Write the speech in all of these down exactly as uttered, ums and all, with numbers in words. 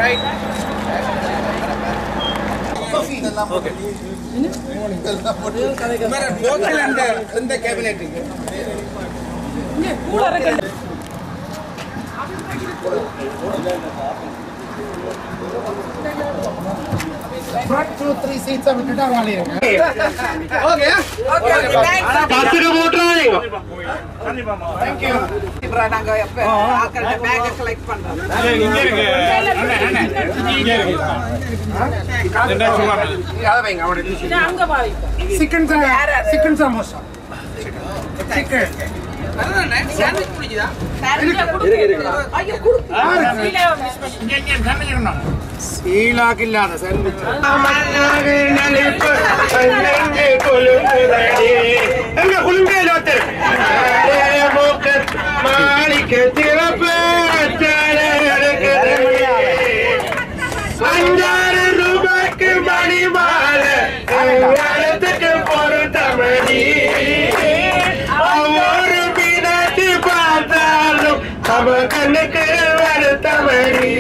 Front two, three seats are with our Okay. Okay. Okay. Thank you. Thank you. நாங்க எப்ப ஆக்கற back collect பண்றோம். இங்க இருக்கு. இங்க இருக்கு. என்ன சொல்றாங்க? யார வைங்க அவட. அங்க பாவி. Chicken chicken samosa. Chicken. அண்ணா சாண்ட்விச் குடிக்குதா? சாண்ட்விச் குடிக்குது. ஐயோ குடுக்கு. இங்க இங்க சமைக்கணும். சீலாக்கில்லாத சாண்ட்விச். அமரவே நலிப்பு அண்ணே கொலுங்குதடி. எங்க குலுங்கேலோத்து. மூக்க மாணிக்க திறப்பு அச்சாலே எடுக்குது. அஞ்சாறு ரூபாய்க்கு மணி மாலை இடத்துக்கு பொருத்தமணி. ஒவ்வொரு மீனாட்சி பார்த்தாலும் அவ கண்ணுக்கு வருத்தமணி.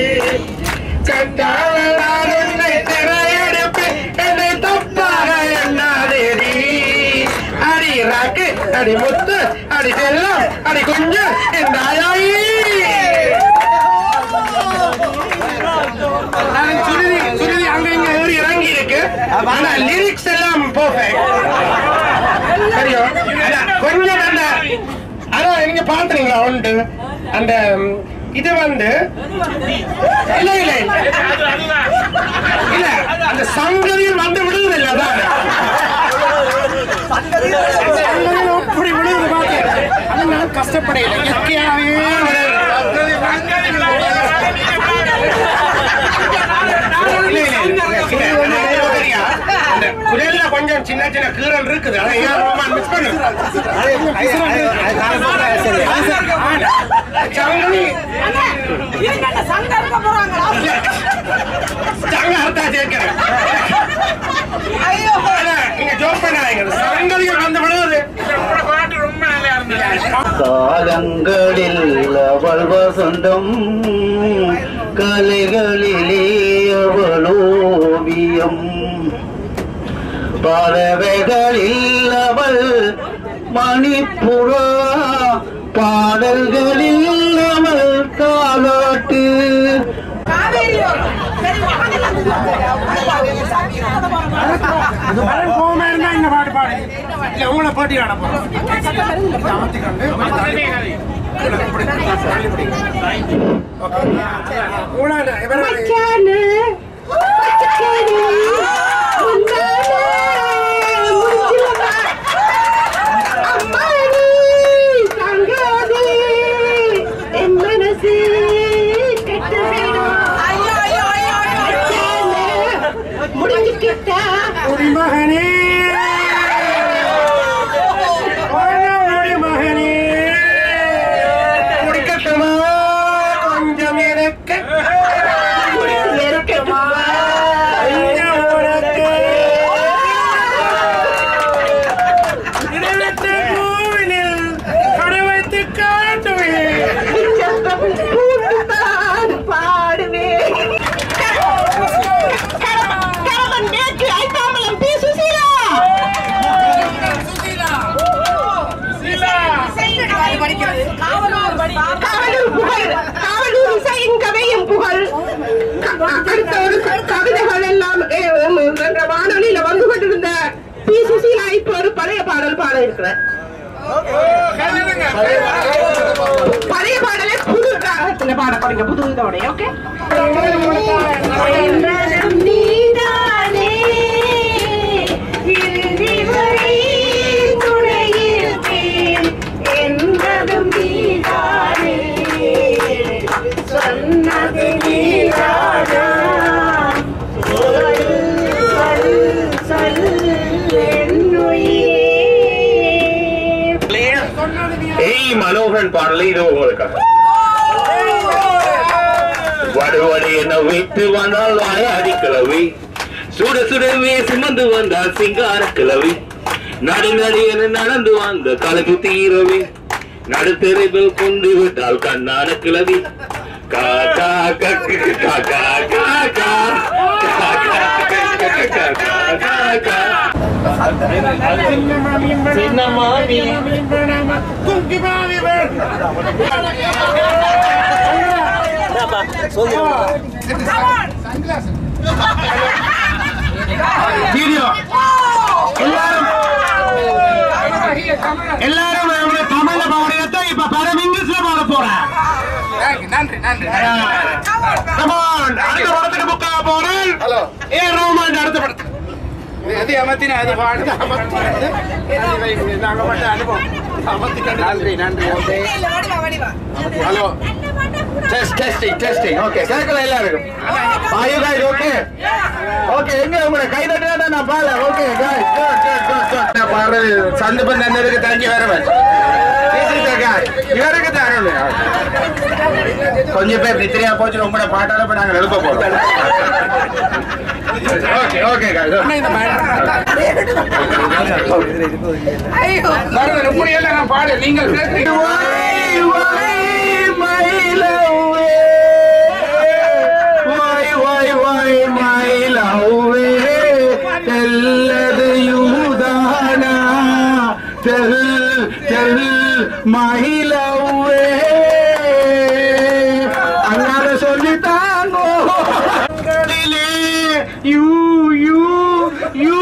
கட்டாளர் உன்னை திரையெடுப்பு என்னை தப்பாக எண்ணாதேரி. அடி ராக்கு அடி முத்து அடி செல்லம் அடி குஞ்சு என்றாயி. சுருதி சுருதி அங்க இங்க ஏறி இறங்கி இருக்கு. ஆனா லிரிக்ஸ் எல்லாம் பெர்ஃபெக்ட். சரியோ கொஞ்சம் அந்த அதான் நீங்க பாத்துறீங்களா உண்டு அந்த இது வந்து இல்ல இல்ல இல்ல அந்த சங்கதியில் வந்து விடுவது இல்ல அதான் அப்படி விடுவது பாத்து அது நான் கஷ்டப்படையில இயற்கையாவே குரல்ல கொஞ்சம் சின்ன சின்ன கீரல் இருக்குது. அதை ஏன் மிஸ் பண்ணு காலங்களில் அவள் வசந்தம் கலைகளிலே அவள் ஓவியம் பறவைகளில் அவள் மணிப்புறா பாடல்களில் அவள் தாலாட்டு. இந்த பாட்டு பாடு இல்ல உங்களை பாட்டி ஆட போறோம். மகனே மகனே குடிக்கட்டுமா கொஞ்சம் எனக்கு கோவிலில் கடை வைத்து காட்டுவேன் பாடுவேன். கவிதைகள் எல்லாம் வானொலியில வந்து கொண்டிருந்த பி சுசீலா இப்ப ஒரு பழைய பாடல் பாட இருக்கிறேன். பழைய பாடலை புது ராகத்துல பாட போறீங்க புது இதோட. ஓகே மனோகரன் பாடலை இது உங்களுக்காக. வடுவடு என்ன வைத்து வந்தால் வாயாடி கிளவி சுட சுடவே சுமந்து வந்தால் சிங்கார கிளவி நடு நடு என நடந்து வந்த கலகு தீரவே நடுத்தெருவில் கொண்டு விட்டால் கண்ணான கிளவி சின்ன மாமி குங்கி மாமி வீடியோ எல்லாரும் எல்லாரும் தமிழ்ல பாடுறத இப்ப படம் இங்கிலீஷ்ல பாட போறேன். நன்றி நன்றி. அடுத்த படத்துக்கு புக்காக போறேன். ஏ ரோமான் அடுத்த படத்துக்கு எது அமர்த்தினா அது பாடுது அமர்த்தி நாங்க மட்டும் அனுபவம் அமர்த்திக்க. நன்றி நன்றி. Hello test testing testing. Okay கேட்கல எல்லாருக்கும். Are you guys okay? Okay எங்க உங்களை கை தட்டினா நான் பாட. Okay guys good good good good. நான் பாடுற சந்தர்ப்பம் தந்ததுக்கு thank you very much. This is the guy. இவருக்கு தரணும். கொஞ்சம் பேர் நித்திரையா போச்சு உங்களோட பாட்டால போய் நாங்க எழுப்ப போறோம். Okay okay guys. ஐயோ வரது இப்படி எல்லாம் நான் பாடு நீங்கள் மயிலவே அண்ணாத சொல்லித்தாங்கோ யூ யூ யூ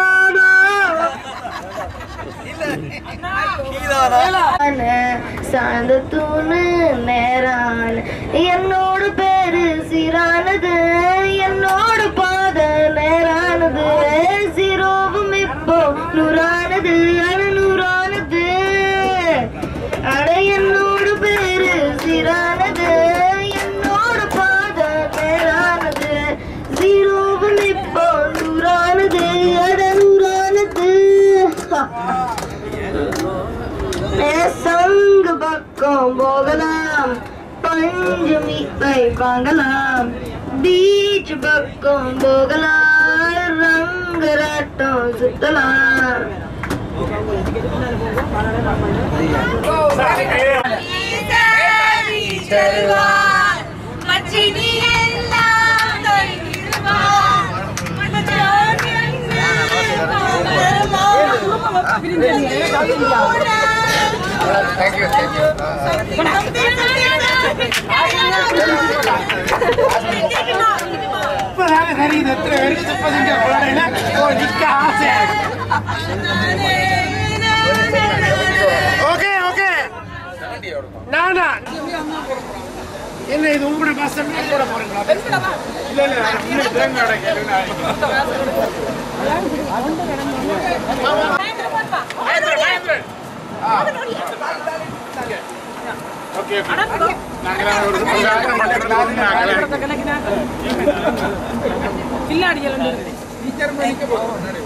சார்ந்த தூணு நேரான என்னோட பேரு சீரானது என்னோட பாத நேரானது சீரோவும் இப்போ நூறானது அறநூறானது அட என்னோட பேரு சீரானது என்னோட பாத நேரானது சீரோவும் இப்போ நூறானது அறநூறானது. சங்கு பக்கம் போகலாம் பஞ்சு மீட்பை வாங்கலாம் பீச் பக்கம் போகலாம் ரங்கராட்டம் சுத்தலாம். Thank you, thank you. Okay, okay. Nana. என்ன இது உங்களோட மாஸ்டர் போட போறீங்களா? இல்ல இல்ல இன்னும் தேங்காய் அடைக்கல. ஓகே நாங்க ஒரு புரோகிராம் பண்ணிட்டோம் நாங்க கில்லாடிகள் வந்து டீச்சர் மணிக்கு போறோம் நடி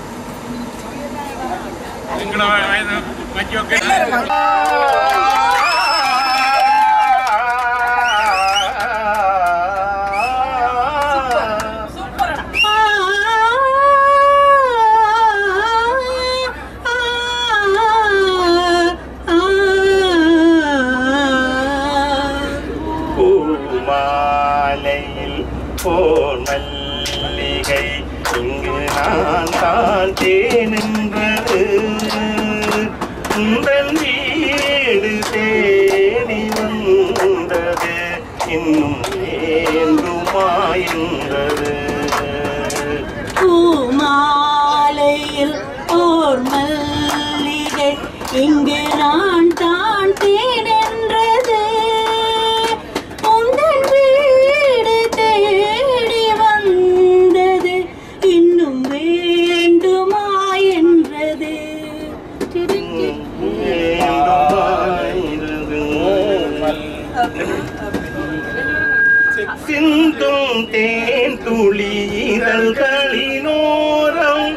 எங்கட வயது மச்சி ஓகே நின்றது உங்கள் வீடு தேடி வந்தது இன்னும் வேண்டுமாயின்றது பூமாலையில் ஓர் மல்லிகை இங்கு நான் தான் தேனென்றது உங்கள் வீடு தேடி வந்தது இன்னும் வேண்டுமா என்றது சிந்தும் தேன் துளிரல்களினோரம்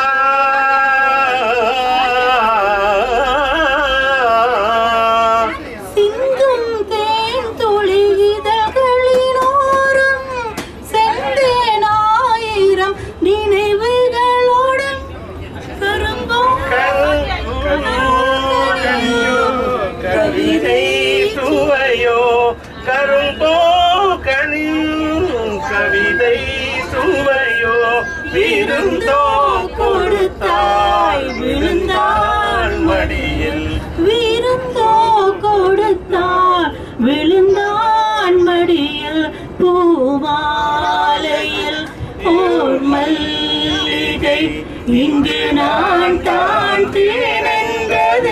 சிந்தும் தேன் துளிரல்களினோரம் செந்தேனாயிரம் நினைவுகளோடும் கரும்பும் கவிதை சுவையோ கரும்போ விருந்தோ கொடுத்தாய் விழுந்தான் மடியில் விருந்தோ கொடுத்தாய் விழுந்தான் மடியில் பூவாலையில் ஓர் மல்லிகை இங்கு நான் தான் தேனென்றது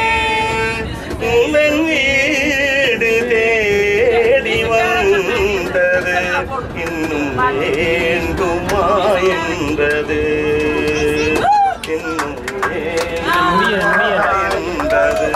உன் வீடு தேடி வந்தது இன்னும் வேண்டுமா என்றது இன்னும் வேண்டது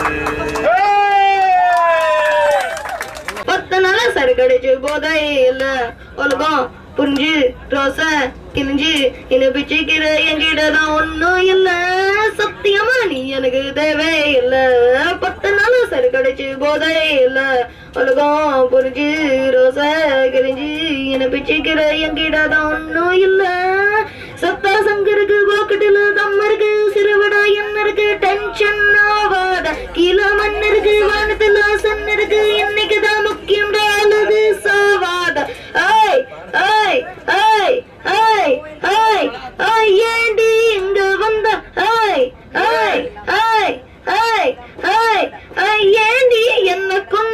பத்து நாளா சரக்கடிச்சு போதை இல்ல உலகம் புரிஞ்சு ரோச கிழிஞ்சு என்ன பிச்சுக்கிற என்கிட்டதான் ஒண்ணும் இல்ல சத்தியமா நீ எனக்கு தேவை இல்ல பத்து நாளா சரக்கடிச்சு போதை இல்ல உலகம் புரிஞ்சு ரோச கிழிஞ்சு என்ன பிச்சுக்கிற என்கிட்டதான் ஒண்ணும் இல்ல சத்தா சங்கருக்கு பாக்கெட்டுல தம் இருக்கு சிறுவடா என்ன இருக்கு டென்ஷன் ஆவாத கீழே மண் இருக்கு வானத்துல சன் இருக்கு இன்னைக்குதான் முக்கியம் அல்லது சாவாத ஐய் ஐய் ஐய் ஐய் ஐய் ஐய் ஏண்டி இங்க வந்த ஐய் ஐய் ஐய் ஐய் ஐய் ஐய் ஏண்டி என்ன கொன்ன